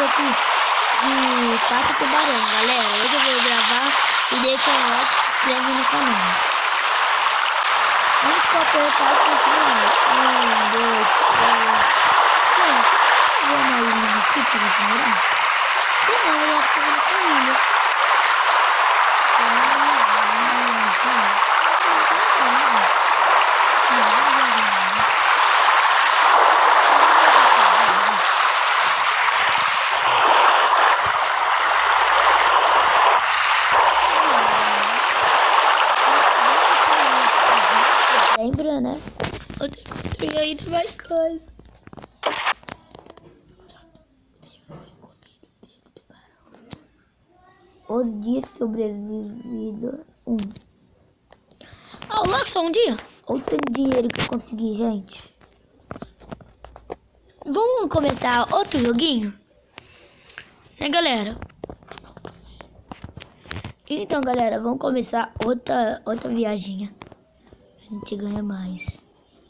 aqui de Caça Tubarão, galera. Hoje eu vou gravar e deixa um like e se inscreve no canal. Vamos apertar e continuar. 1, 2, 3. Gente, eu vou uma ilha aqui pra gente morar. Se não, eu acho que eu vou nessa ilha. Lembra, né? Eu encontrei ainda mais coisa. Os dias sobrevividos 1. Ah, o Loki só um dia. Olha o tanto de dinheiro que eu consegui, gente. Vamos começar outro joguinho? Né, galera? Então, galera, vamos começar outra viaginha. A gente ganha mais.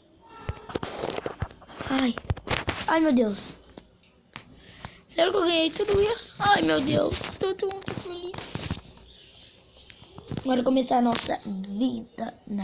Ai, meu Deus. Sério que eu ganhei tudo isso? Ai, meu Deus. Estou muito feliz. Bora começar a nossa vida, né?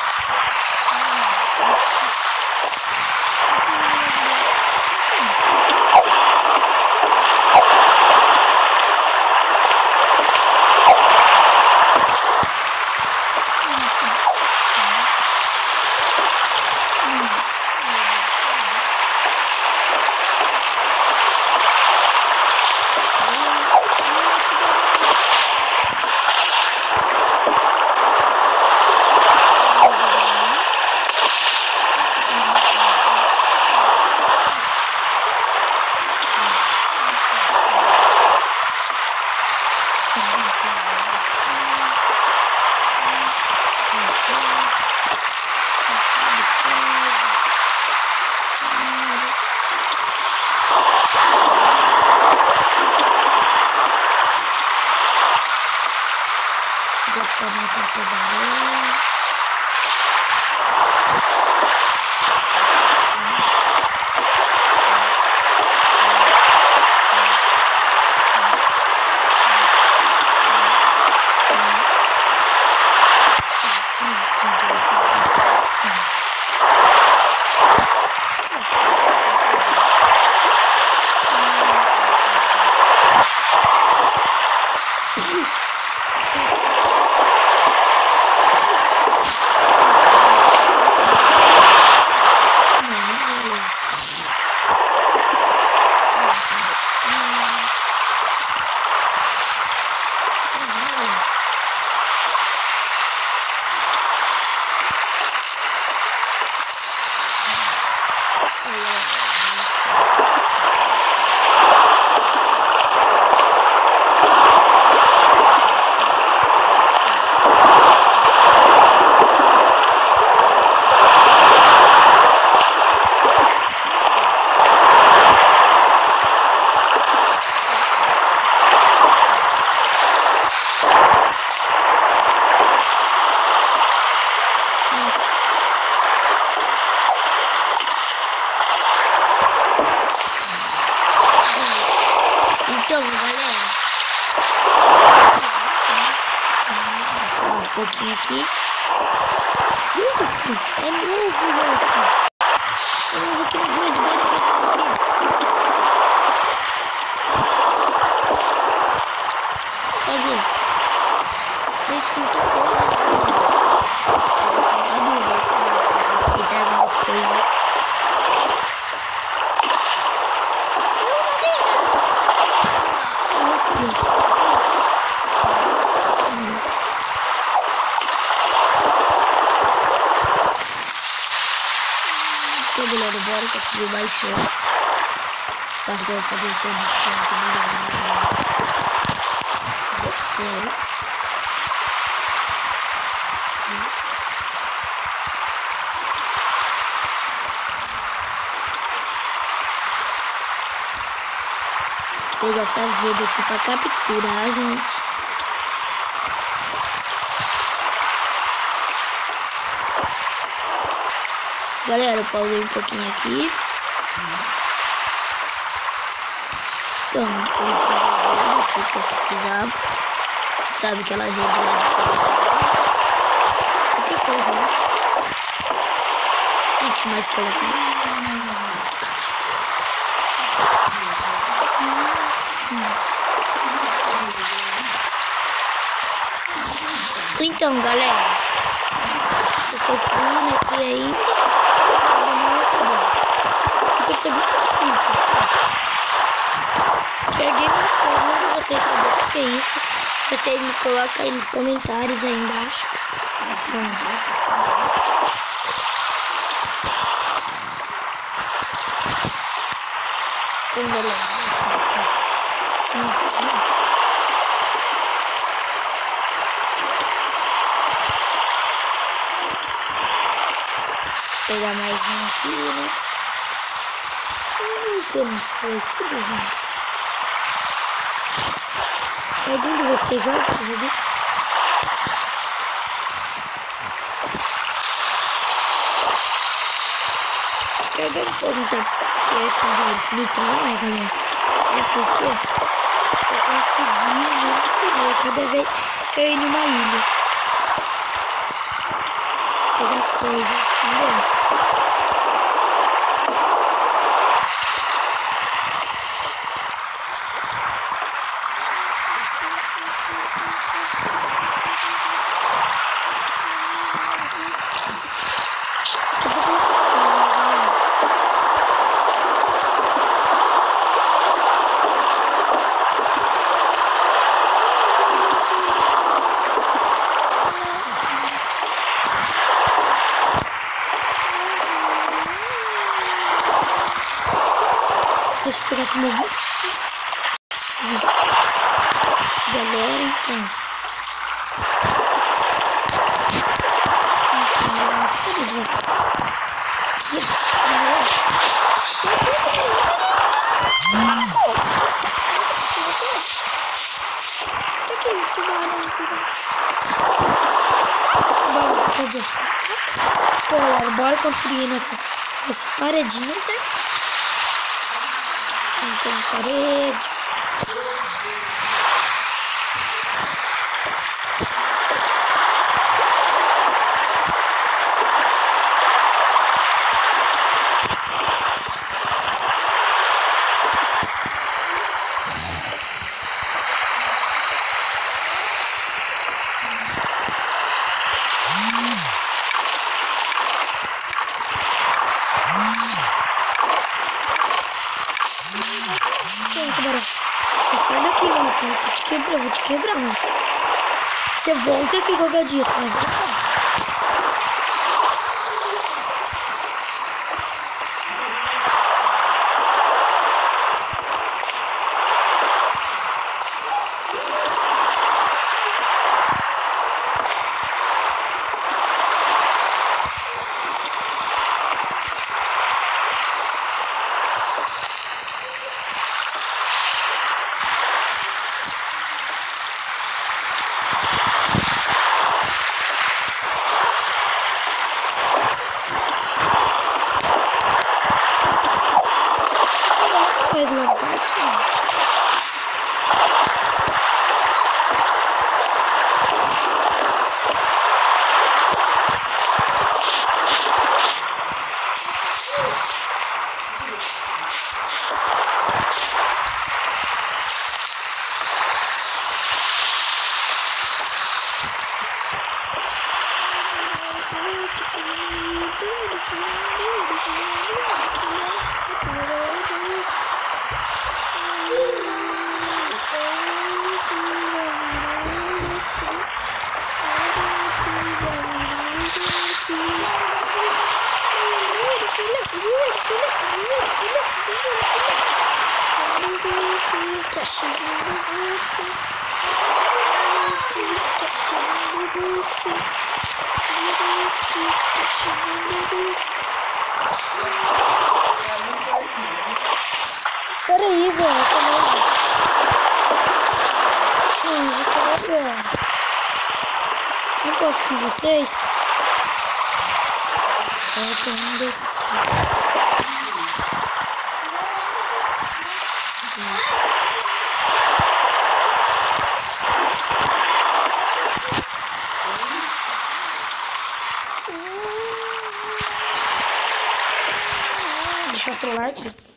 Então, galera, um pouquinho aqui. Isso, é novo, louco. É novo aqui no jogo de Minecraft. Fazer. Deixa que muita coisa. Tá duro. E tá alguma coisa. Então, galera, bora conseguir baixar. Acho que eu vou fazer isso aqui. Pegar essa vida aqui pra capturar, gente. Galera, eu pausei um pouquinho aqui. Então, eu fiz o jogo aqui que eu precisava. Sabe aquela rede lá de... O que foi, né? Gente, mas coloca... Então, galera, eu tô pulando aqui aí. Fica segundo minuto. Cheguei no você acabou. O que é isso? Vocês me colocam aí nos comentários aí embaixo. Pegar mais um aqui, né? Que não foi, tudo bem. Algum de vocês joga? Alguém me pergunta que é com dinheiro infinito, não é, galera? É porque eu consegui cada vez que eu ir numa ilha. Pegar coisas, entendeu? Deixa eu pegar aqui meu vídeo. Galera, então. Galera, bora construir nossa paredinha, né? Então, parede. Você sai daqui, mano. Eu vou te quebrar, mano. Você volta aqui qualquer dia, tu vai voltar. Peraí, velho, não posso com vocês. Eu tô um desse deixar o celular aqui.